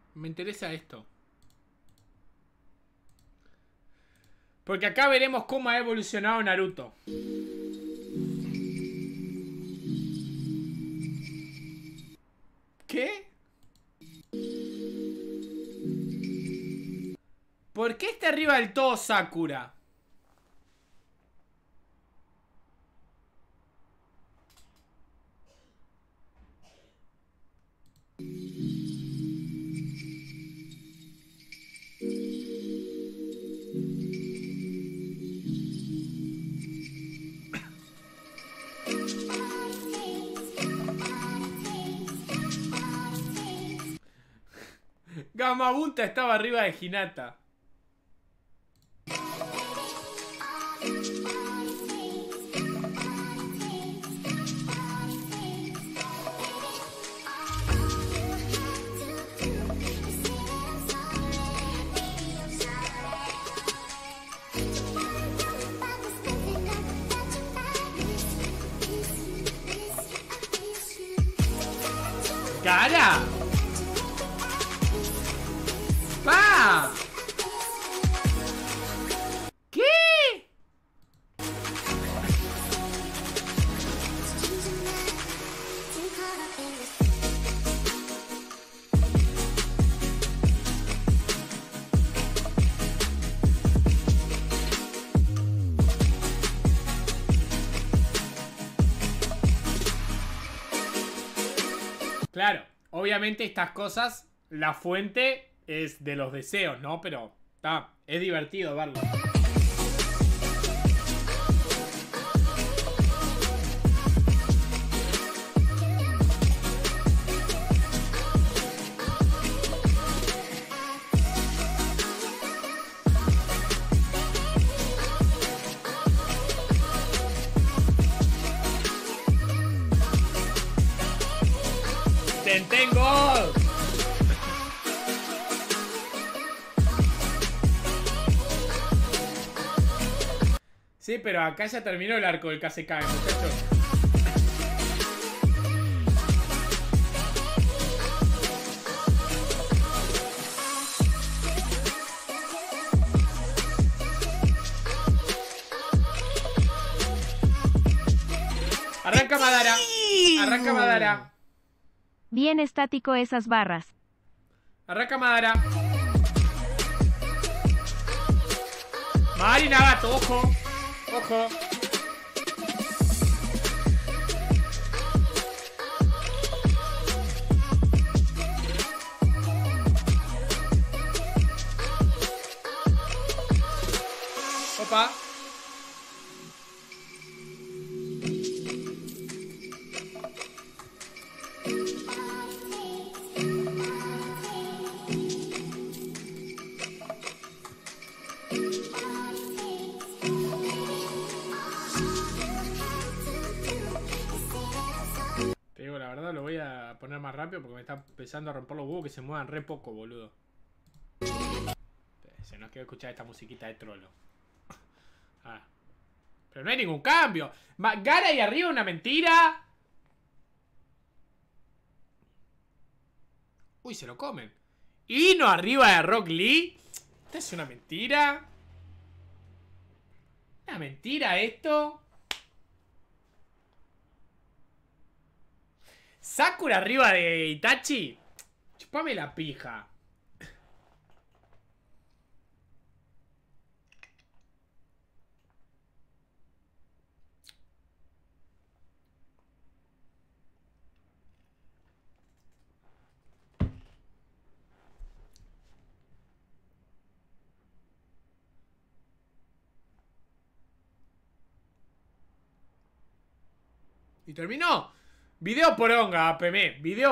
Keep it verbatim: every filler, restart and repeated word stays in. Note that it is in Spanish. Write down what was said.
Me interesa esto. Porque acá veremos cómo ha evolucionado Naruto. ¿Qué? ¿Por qué está arriba del todo Sakura? Gamabunta estaba arriba de Hinata. ¡Cara! ¡Pa! ¿Qué? Claro, obviamente estas cosas, la fuente es de los deseos, ¿no? Pero está, es divertido verlo. ¡Tentengo! Sí, pero acá ya terminó el arco del K C K, muchachos. Arranca Madara. Arranca Madara. Bien estático esas barras. Arranca Madara. Mari Nagato, ojo. Ojo. Opa. Te digo la verdad, lo voy a poner más rápido porque me está empezando a romper los huevos que se muevan re poco, boludo. Se nos quedó escuchar esta musiquita de trolo. Ah. Pero no hay ningún cambio. Gara ahí arriba, una mentira. Uy, se lo comen. Y no arriba de Rock Lee. Esta es una mentira. Una mentira esto. Sakura arriba de Itachi. Chupame la pija. Y terminó. Video poronga, A P M. Video